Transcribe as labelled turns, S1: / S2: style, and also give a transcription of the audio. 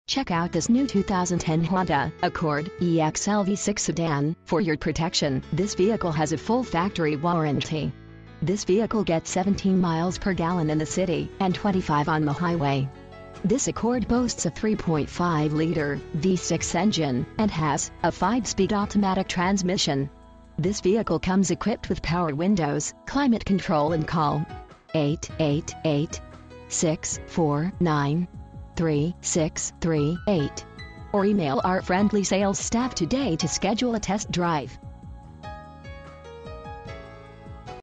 S1: Check out this new 2010 Honda Accord EXL V6 sedan. For your protection, this vehicle has a full factory warranty. This vehicle gets 17 miles per gallon in the city and 25 on the highway. This Accord boasts a 3.5-liter V6 engine and has a 5-speed automatic transmission. This vehicle comes equipped with power windows, climate control, and call 888-649-3638 or email our friendly sales staff today to schedule a test drive.